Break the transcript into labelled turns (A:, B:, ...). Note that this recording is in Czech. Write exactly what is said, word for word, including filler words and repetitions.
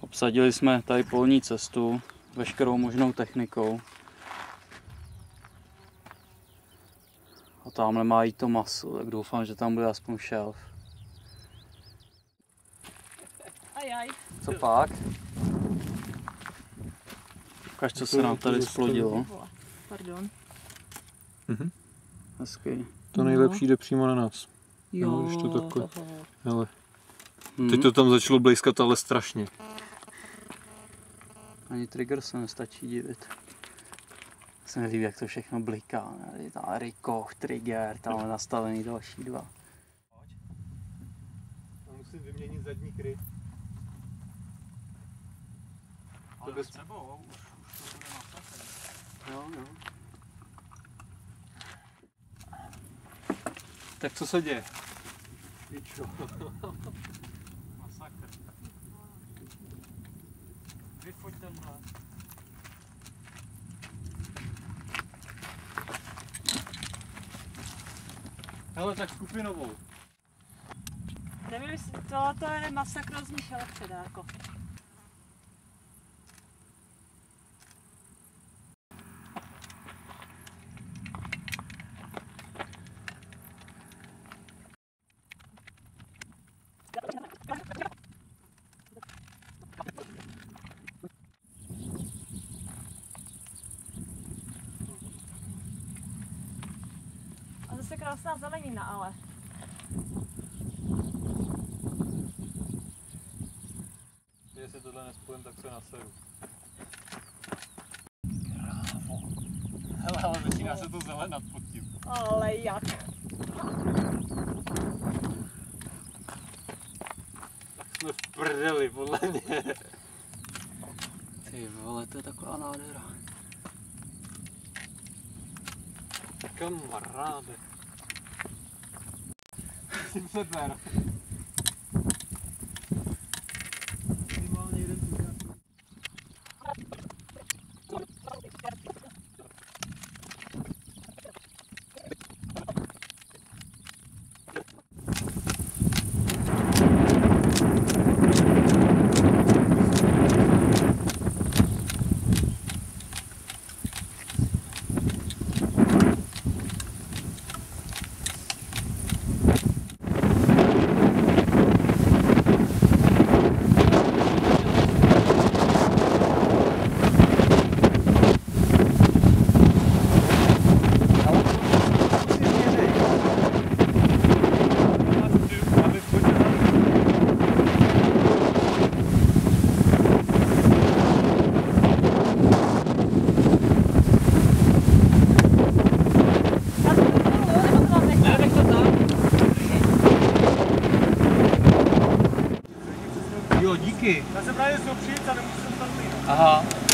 A: Obsadili jsme tady polní cestu veškerou možnou technikou. A tamhle má jít to maso, tak doufám, že tam bude aspoň šelf.
B: Ajaj.
A: Co pak? Ukaž, co se nám tady splodilo.
B: Pardon.
C: Mhm.
A: Hezky.
C: To nejlepší jde přímo na nás.
B: Jo,
C: No, už to takhle. Hele.
A: Hmm.
C: Teď to tam začalo blejskat, ale strašně.
A: Ani trigger se nestačí divit. Se mi líbí, jak to všechno bliká. Tam Rikoch, trigger, tam je nastavený další dva.
C: Musím vyměnit zadní kryt.
A: Ale bez sebou, už, už to bude nastavený. Jo, jo.
C: Tak co se děje?
A: Pičo. Masakr. Vyfoť tenhle.
C: Hele, tak skupinovou.
B: Nevím, jestli tohle je masakrózní šelef předárko. A zase krásná zelenina, ale.
C: Jestli tohle nespojím, tak se naseru.
A: Krávo. Hele, ale začíná se to zelenat pod tím.
B: Ale jak?
C: Jsme v prdeli, podle mě.
A: Ty vole, to je taková nádhera.
C: Kamaráde. Super. Minimálně jeden týden. Jo, díky.
D: Já jsem právě soupřít a nemusím tam být.
A: Aha.